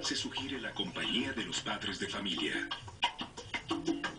se sugiere la compañía de los padres de familia.